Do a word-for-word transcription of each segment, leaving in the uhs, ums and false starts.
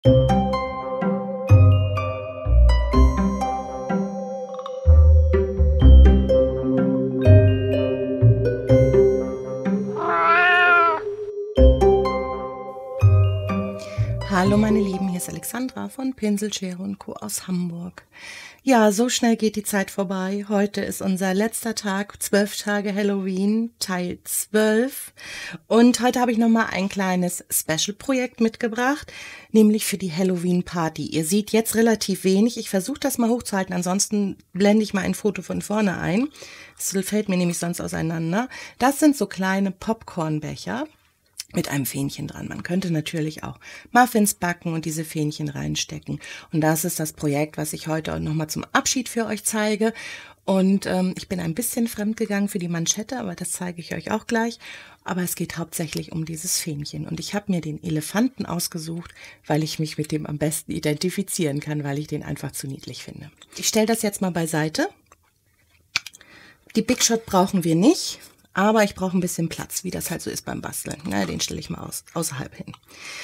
Hallo meine Lieben, hier ist Alexandra von Pinselschere und Co. aus Hamburg. Ja, so schnell geht die Zeit vorbei. Heute ist unser letzter Tag, zwölf Tage Halloween, Teil zwölf. Und heute habe ich nochmal ein kleines Special-Projekt mitgebracht, nämlich für die Halloween-Party. Ihr seht jetzt relativ wenig. Ich versuche das mal hochzuhalten, ansonsten blende ich mal ein Foto von vorne ein. Das fällt mir nämlich sonst auseinander. Das sind so kleine Popcornbecher mit einem Fähnchen dran. Man könnte natürlich auch Muffins backen und diese Fähnchen reinstecken. Und das ist das Projekt, was ich heute nochmal zum Abschied für euch zeige. Und ähm, ich bin ein bisschen fremdgegangen für die Manschette, aber das zeige ich euch auch gleich. Aber es geht hauptsächlich um dieses Fähnchen. Und ich habe mir den Elefanten ausgesucht, weil ich mich mit dem am besten identifizieren kann, weil ich den einfach zu niedlich finde. Ich stelle das jetzt mal beiseite. Die Big Shot brauchen wir nicht. Aber ich brauche ein bisschen Platz, wie das halt so ist beim Basteln. Na, den stelle ich mal aus, außerhalb hin.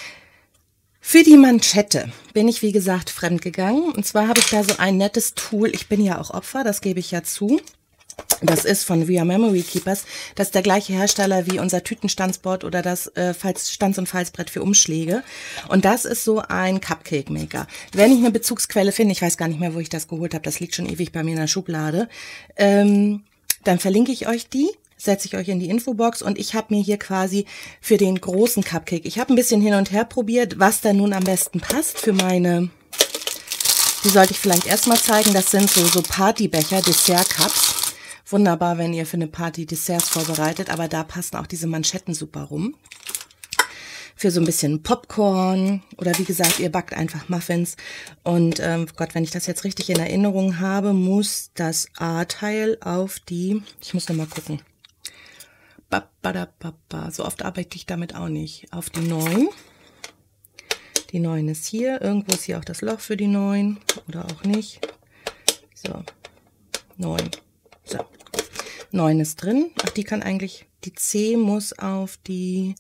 Für die Manschette bin ich, wie gesagt, fremd gegangen. Und zwar habe ich da so ein nettes Tool. Ich bin ja auch Opfer, das gebe ich ja zu. Das ist von We Are Memory Keepers. Das ist der gleiche Hersteller wie unser Tütenstanzboard oder das äh, Stanz- und Falzbrett für Umschläge. Und das ist so ein Cupcake Maker. Wenn ich eine Bezugsquelle finde, ich weiß gar nicht mehr, wo ich das geholt habe, das liegt schon ewig bei mir in der Schublade, ähm, dann verlinke ich euch die. Setze ich euch in die Infobox und ich habe mir hier quasi für den großen Cupcake, ich habe ein bisschen hin und her probiert, was da nun am besten passt für meine, die sollte ich vielleicht erstmal zeigen, das sind so, so Partybecher, Dessert-Cups. Wunderbar, wenn ihr für eine Party Desserts vorbereitet, aber da passen auch diese Manschetten super rum. Für so ein bisschen Popcorn oder wie gesagt, ihr backt einfach Muffins. Und ähm, Gott, wenn ich das jetzt richtig in Erinnerung habe, muss das A-Teil auf die, ich muss noch mal gucken, so oft arbeite ich damit auch nicht, auf die neun. Die neun ist hier, irgendwo ist hier auch das Loch für die neun oder auch nicht. So, neun. So, neun ist drin. Ach, die kann eigentlich, die C muss auf die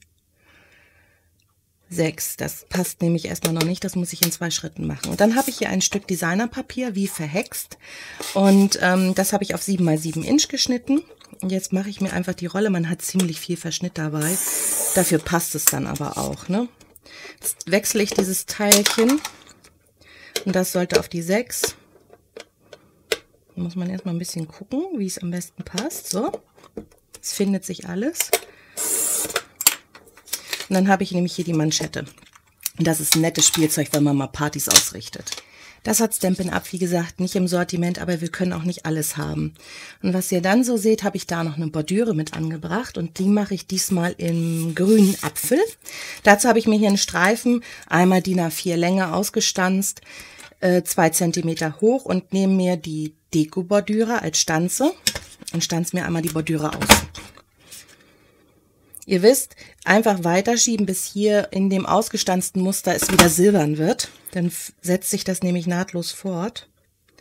sechs. Das passt nämlich erstmal noch nicht, das muss ich in zwei Schritten machen. Und dann habe ich hier ein Stück Designerpapier, wie verhext. Und ähm, das habe ich auf sieben mal sieben Inch geschnitten. Und jetzt mache ich mir einfach die Rolle. Man hat ziemlich viel Verschnitt dabei. Dafür passt es dann aber auch, ne? Jetzt wechsle ich dieses Teilchen. Und das sollte auf die sechs. Da muss man erstmal ein bisschen gucken, wie es am besten passt. So. Es findet sich alles. Und dann habe ich nämlich hier die Manschette. Und das ist ein nettes Spielzeug, wenn man mal Partys ausrichtet. Das hat Stampin' Up, wie gesagt, nicht im Sortiment, aber wir können auch nicht alles haben. Und was ihr dann so seht, habe ich da noch eine Bordüre mit angebracht. Und die mache ich diesmal im grünen Apfel. Dazu habe ich mir hier einen Streifen, einmal D I N A vier Länge ausgestanzt, äh, zwei Zentimeter hoch und nehme mir die Deko-Bordüre als Stanze und stanze mir einmal die Bordüre aus. Ihr wisst, einfach weiterschieben, bis hier in dem ausgestanzten Muster es wieder silbern wird. Dann setzt sich das nämlich nahtlos fort.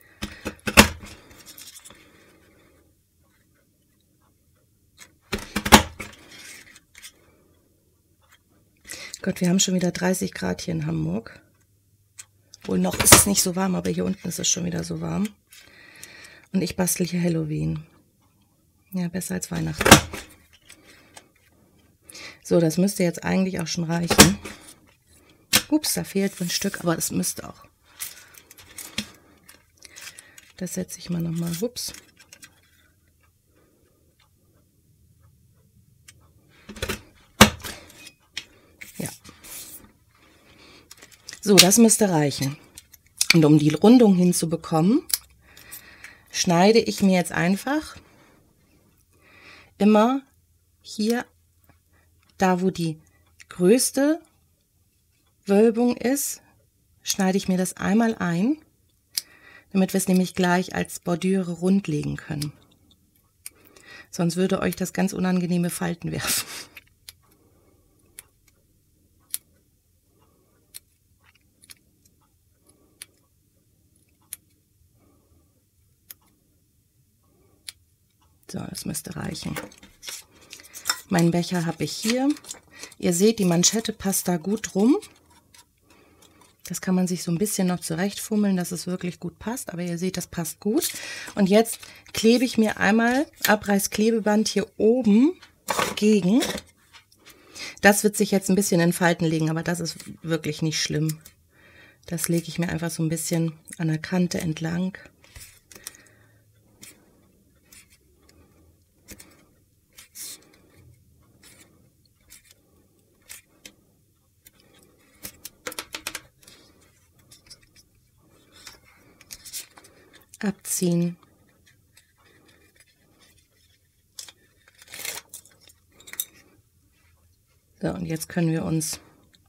Gott, wir haben schon wieder dreißig Grad hier in Hamburg. Wohl noch ist es nicht so warm, aber hier unten ist es schon wieder so warm. Und ich bastel hier Halloween. Ja, besser als Weihnachten. So, das müsste jetzt eigentlich auch schon reichen. Ups, da fehlt ein Stück, aber das müsste auch. Das setze ich mal nochmal. Ups. Ja. So, das müsste reichen. Und um die Rundung hinzubekommen, schneide ich mir jetzt einfach immer hier, da wo die größte Wölbung ist, schneide ich mir das einmal ein, damit wir es nämlich gleich als Bordüre rund legen können. Sonst würde euch das ganz unangenehme Falten werfen. So, das müsste reichen. Meinen Becher habe ich hier. Ihr seht, die Manschette passt da gut rum. Das kann man sich so ein bisschen noch zurechtfummeln, dass es wirklich gut passt. Aber ihr seht, das passt gut. Und jetzt klebe ich mir einmal Abreißklebeband hier oben gegen. Das wird sich jetzt ein bisschen in Falten legen, aber das ist wirklich nicht schlimm. Das lege ich mir einfach so ein bisschen an der Kante entlang. Abziehen. So, und jetzt können wir uns,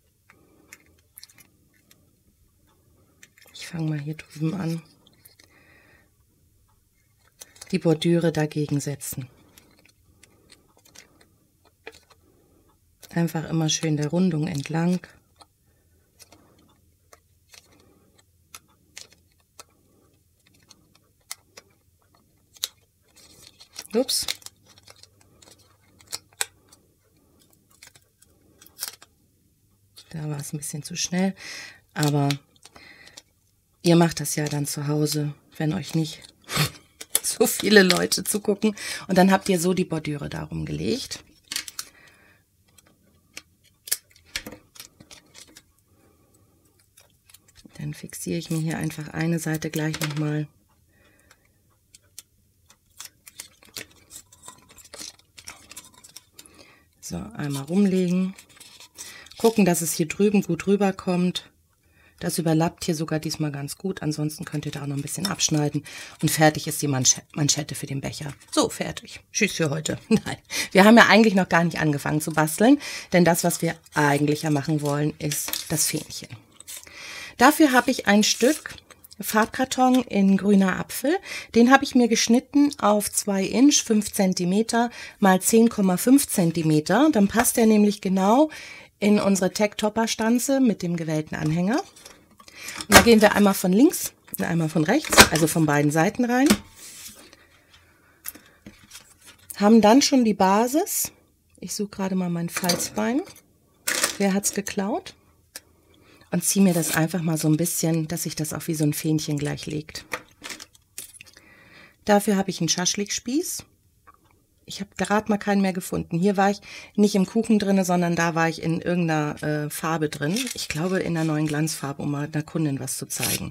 ich fange mal hier drüben an, die Bordüre dagegen setzen. Einfach immer schön der Rundung entlang. Ups. Da war es ein bisschen zu schnell, aber ihr macht das ja dann zu Hause, wenn euch nicht so viele Leute zugucken. Und dann habt ihr so die Bordüre darum gelegt. Dann fixiere ich mir hier einfach eine Seite gleich nochmal. So, einmal rumlegen. Gucken, dass es hier drüben gut rüberkommt. Das überlappt hier sogar diesmal ganz gut. Ansonsten könnt ihr da auch noch ein bisschen abschneiden. Und fertig ist die Mansch- Manschette für den Becher. So, fertig. Tschüss für heute. Nein, wir haben ja eigentlich noch gar nicht angefangen zu basteln. Denn das, was wir eigentlich ja machen wollen, ist das Fähnchen. Dafür habe ich ein Stück Farbkarton in grüner Apfel. Den habe ich mir geschnitten auf zwei Inch, fünf Zentimeter mal zehn Komma fünf Zentimeter. Dann passt er nämlich genau in unsere Tech-Topper-Stanze mit dem gewellten Anhänger. Und da gehen wir einmal von links und einmal von rechts, also von beiden Seiten rein. Haben dann schon die Basis. Ich suche gerade mal mein Falzbein. Wer hat's geklaut? Und ziehe mir das einfach mal so ein bisschen, dass sich das auch wie so ein Fähnchen gleich legt. Dafür habe ich einen Schaschlikspieß. Ich habe gerade mal keinen mehr gefunden. Hier war ich nicht im Kuchen drin, sondern da war ich in irgendeiner äh, Farbe drin. Ich glaube in der neuen Glanzfarbe, um mal einer Kundin was zu zeigen.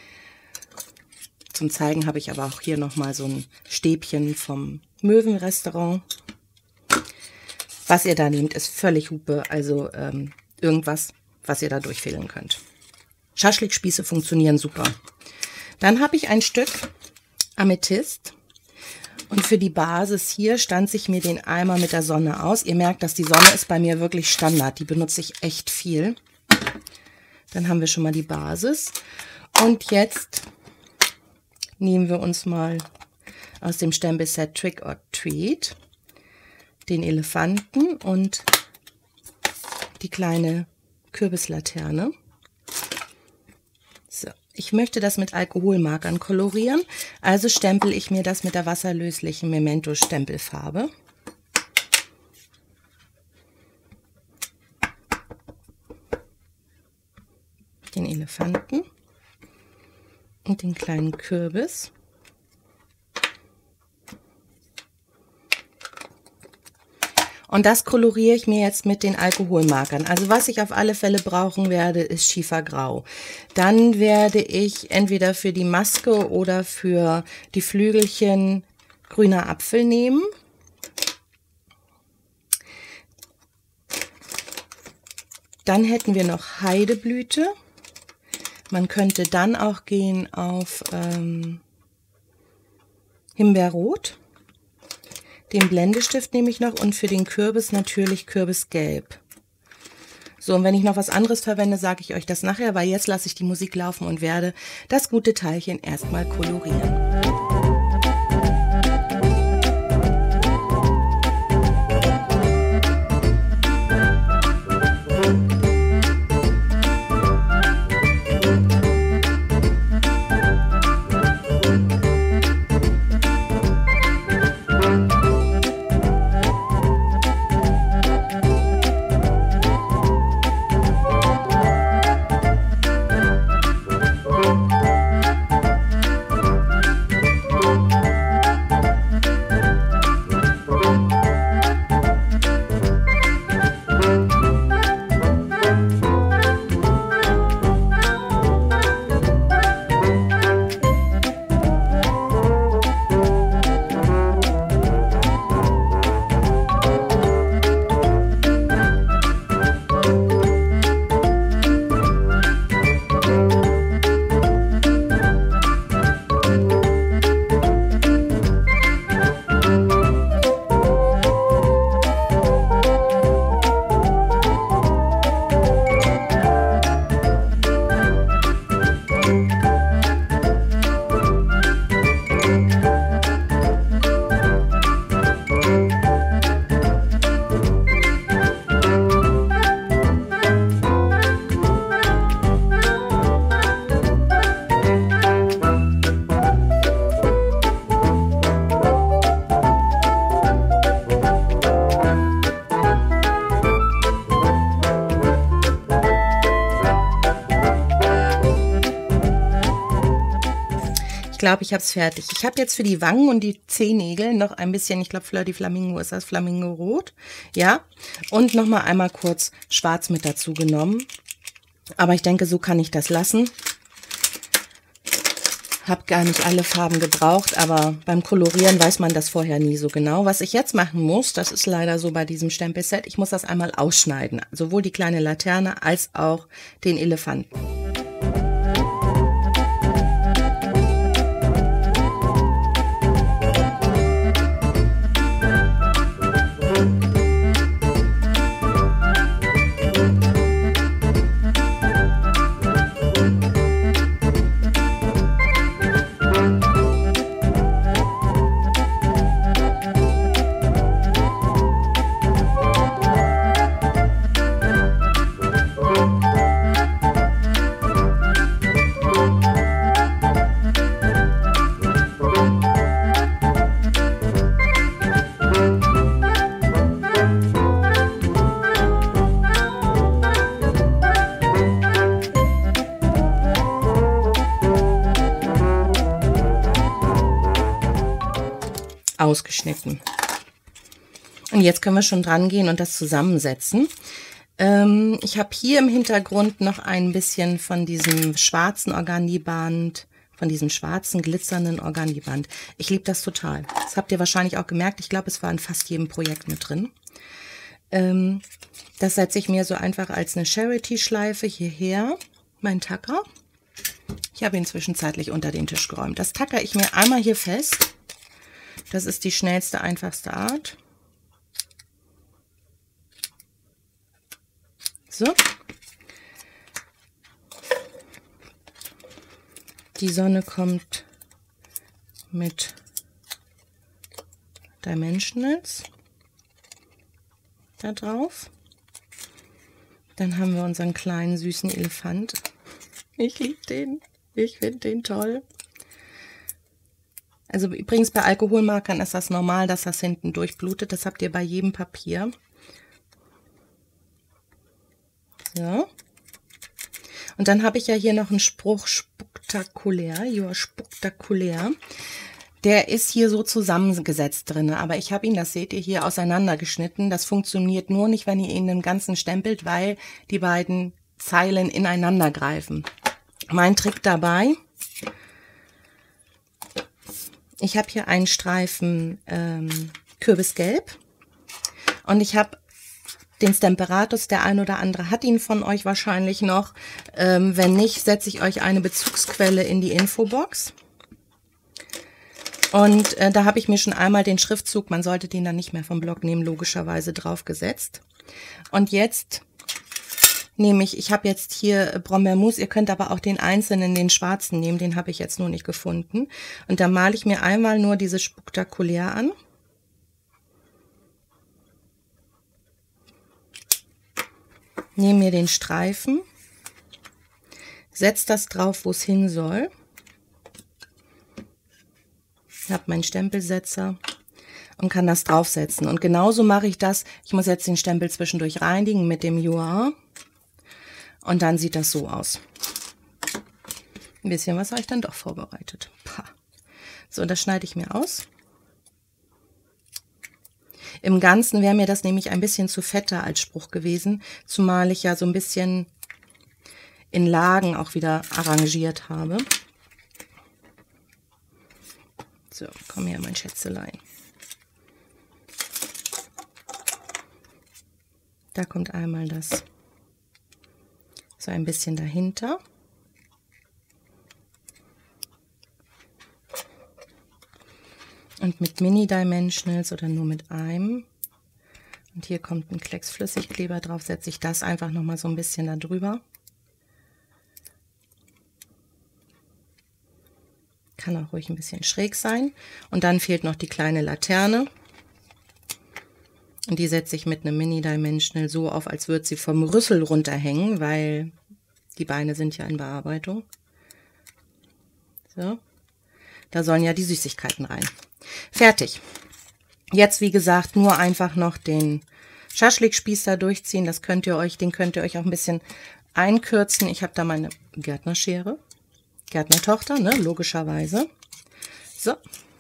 Zum Zeigen habe ich aber auch hier nochmal so ein Stäbchen vom Möwenrestaurant. Was ihr da nehmt, ist völlig Hupe, also ähm, irgendwas, was ihr da durchfädeln könnt. Schaschlikspieße funktionieren super. Dann habe ich ein Stück Amethyst. Und für die Basis hier stanze ich mir den Eimer mit der Sonne aus. Ihr merkt, dass die Sonne ist bei mir wirklich Standard. Die benutze ich echt viel. Dann haben wir schon mal die Basis. Und jetzt nehmen wir uns mal aus dem Stempelset Trick or Treat den Elefanten und die kleine Kürbislaterne. So, ich möchte das mit Alkoholmarkern kolorieren, also stempel ich mir das mit der wasserlöslichen Memento-Stempelfarbe. Den Elefanten und den kleinen Kürbis. Und das koloriere ich mir jetzt mit den Alkoholmarkern. Also was ich auf alle Fälle brauchen werde, ist Schiefergrau. Dann werde ich entweder für die Maske oder für die Flügelchen grüner Apfel nehmen. Dann hätten wir noch Heideblüte. Man könnte dann auch gehen auf ähm, Himbeerrot. Den Blendestift nehme ich noch und für den Kürbis natürlich Kürbisgelb. So, und wenn ich noch was anderes verwende, sage ich euch das nachher, weil jetzt lasse ich die Musik laufen und werde das gute Teilchen erstmal kolorieren. glaube, ich habe es fertig. Ich habe jetzt für die Wangen und die Zehennägel noch ein bisschen, ich glaube, Fleur de Flamingo ist das, Flamingo Rot. Ja, und nochmal einmal kurz Schwarz mit dazu genommen. Aber ich denke, so kann ich das lassen. Habe gar nicht alle Farben gebraucht, aber beim Kolorieren weiß man das vorher nie so genau. Was ich jetzt machen muss, das ist leider so bei diesem Stempelset, ich muss das einmal ausschneiden. Sowohl die kleine Laterne als auch den Elefanten. Ausgeschnitten. Und jetzt können wir schon dran gehen und das zusammensetzen. Ähm, ich habe hier im Hintergrund noch ein bisschen von diesem schwarzen Organdy-Band, von diesem schwarzen glitzernden Organdy-Band. Ich liebe das total. Das habt ihr wahrscheinlich auch gemerkt. Ich glaube, es war in fast jedem Projekt mit drin. Ähm, das setze ich mir so einfach als eine Charity-Schleife hierher, mein Tacker. Ich habe ihn zwischenzeitlich unter den Tisch geräumt. Das tacker ich mir einmal hier fest. Das ist die schnellste, einfachste Art. So. Die Sonne kommt mit Dimensionals da drauf. Dann haben wir unseren kleinen süßen Elefant. Ich liebe den. Ich finde den toll. Also übrigens bei Alkoholmarkern ist das normal, dass das hinten durchblutet. Das habt ihr bei jedem Papier. So. Und dann habe ich ja hier noch einen Spruch, spektakulär, ja, spektakulär. Der ist hier so zusammengesetzt drin, aber ich habe ihn, das seht ihr hier, auseinandergeschnitten. Das funktioniert nur nicht, wenn ihr ihn im Ganzen stempelt, weil die beiden Zeilen ineinander greifen. Mein Trick dabei: Ich habe hier einen Streifen ähm, Kürbisgelb und ich habe den Stemperatus, der ein oder andere hat ihn von euch wahrscheinlich noch. Ähm, wenn nicht, setze ich euch eine Bezugsquelle in die Infobox. Und äh, da habe ich mir schon einmal den Schriftzug, man sollte den dann nicht mehr vom Blog nehmen, logischerweise drauf gesetzt. Und jetzt nehme ich, ich habe jetzt hier Brombeermus, ihr könnt aber auch den einzelnen, den schwarzen nehmen, den habe ich jetzt nur nicht gefunden. Und da male ich mir einmal nur dieses spektakulär an. Nehme mir den Streifen, setze das drauf, wo es hin soll. Ich habe meinen Stempelsetzer und kann das draufsetzen. Und genauso mache ich das. Ich muss jetzt den Stempel zwischendurch reinigen mit dem U A. Und dann sieht das so aus. Ein bisschen was habe ich dann doch vorbereitet. Pah. So, das schneide ich mir aus. Im Ganzen wäre mir das nämlich ein bisschen zu fetter als Spruch gewesen, zumal ich ja so ein bisschen in Lagen auch wieder arrangiert habe. So, komm her, mein Schätzelein. Da kommt einmal das so ein bisschen dahinter. Und mit Mini-Dimensionals oder nur mit einem. Und hier kommt ein Klecks Flüssigkleber drauf, setze ich das einfach nochmal so ein bisschen da drüber. Kann auch ruhig ein bisschen schräg sein. Und dann fehlt noch die kleine Laterne. Und die setze ich mit einem Mini-Dimensional so auf, als würde sie vom Rüssel runterhängen, weil die Beine sind ja in Bearbeitung. So. Da sollen ja die Süßigkeiten rein. Fertig. Jetzt, wie gesagt, nur einfach noch den Schaschlikspieß da durchziehen. Das könnt ihr euch, den könnt ihr euch auch ein bisschen einkürzen. Ich habe da meine Gärtnerschere. Gärtnertochter, ne, logischerweise. So.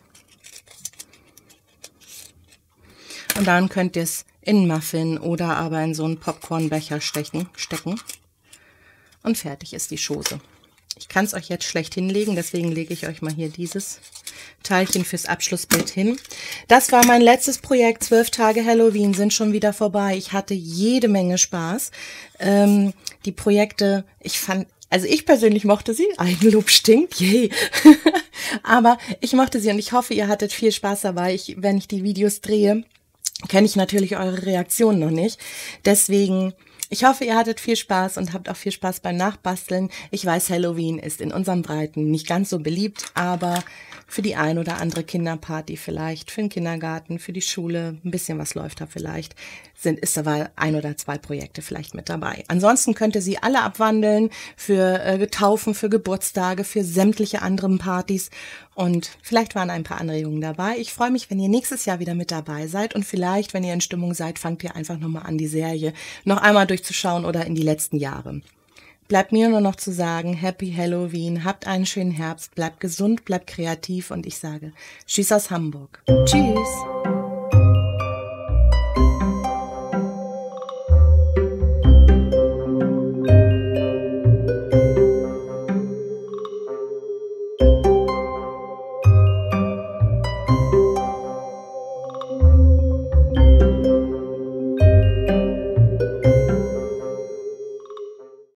Und dann könnt ihr es in einen Muffin oder aber in so einen Popcornbecher stecken, stecken. Und fertig ist die Chose. Ich kann es euch jetzt schlecht hinlegen, deswegen lege ich euch mal hier dieses Teilchen fürs Abschlussbild hin. Das war mein letztes Projekt. Zwölf Tage Halloween sind schon wieder vorbei. Ich hatte jede Menge Spaß. Ähm, die Projekte, ich fand, also ich persönlich mochte sie. Eigenlob stinkt, yay. Aber ich mochte sie und ich hoffe, ihr hattet viel Spaß dabei. Ich, wenn ich die Videos drehe, kenne ich natürlich eure Reaktionen noch nicht. Deswegen, ich hoffe, ihr hattet viel Spaß und habt auch viel Spaß beim Nachbasteln. Ich weiß, Halloween ist in unseren Breiten nicht ganz so beliebt, aber für die ein oder andere Kinderparty vielleicht, für den Kindergarten, für die Schule, ein bisschen was läuft da vielleicht, sind, ist aber ein oder zwei Projekte vielleicht mit dabei. Ansonsten könnt ihr sie alle abwandeln für äh, Taufen, für Geburtstage, für sämtliche anderen Partys und vielleicht waren ein paar Anregungen dabei. Ich freue mich, wenn ihr nächstes Jahr wieder mit dabei seid und vielleicht, wenn ihr in Stimmung seid, fangt ihr einfach nochmal an, die Serie noch einmal durchzuschauen oder in die letzten Jahre. Bleibt mir nur noch zu sagen, Happy Halloween, habt einen schönen Herbst, bleibt gesund, bleibt kreativ und ich sage Tschüss aus Hamburg. Tschüss!